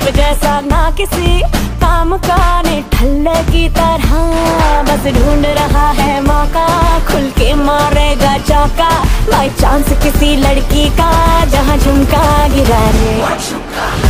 रूप जैसा ना किसी काम का, निठल्ले की तरह बस ढूंढ रहा है मौका, खुल के मारेगा चौका बाई चांस किसी लड़की का, जहाँ झुमका गिरा रे।